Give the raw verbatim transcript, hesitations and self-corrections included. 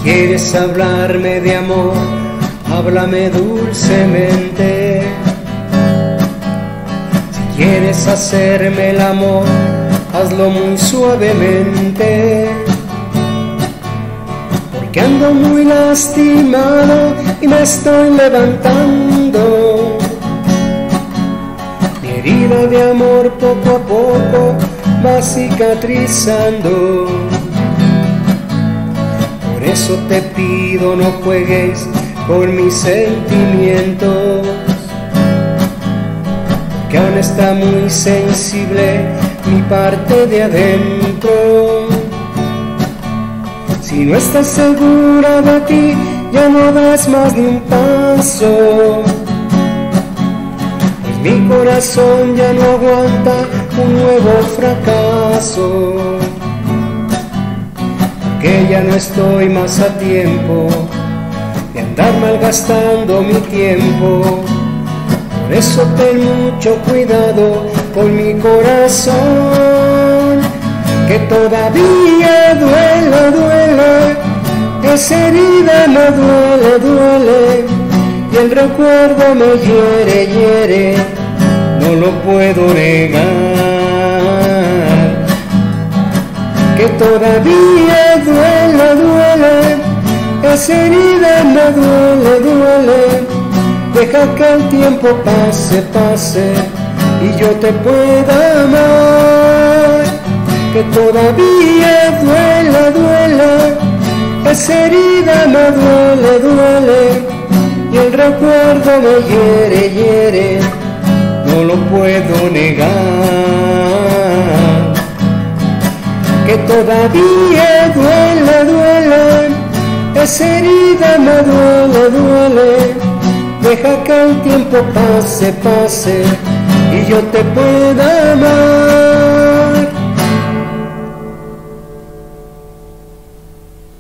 quieres hablarme de amor, háblame dulcemente. Si quieres hacerme el amor, hazlo muy suavemente. Porque ando muy lastimado y me estoy levantando. Mi herida de amor poco a poco va cicatrizando. Por eso te pido no juegues con mis sentimientos, que aún está muy sensible mi parte de adentro. Si no estás segura de ti, ya no das más ni un paso, pues mi corazón ya no aguanta un nuevo fracaso. Que ya no estoy más a tiempo de andar malgastando mi tiempo. Por eso ten mucho cuidado con mi corazón, que todavía duele, duele, esa herida me duele, duele, y el recuerdo me hiere, hiere, no lo puedo negar. Que todavía duele, duele, esa herida me duele, duele, deja que el tiempo pase, pase, y yo te pueda amar. Que todavía duele, duele, esa herida me duele, duele, y el recuerdo me hiere, hiere, no lo puedo negar. Que todavía duele, duele, esa herida me duele, duele, deja que el tiempo pase, pase, y yo te pueda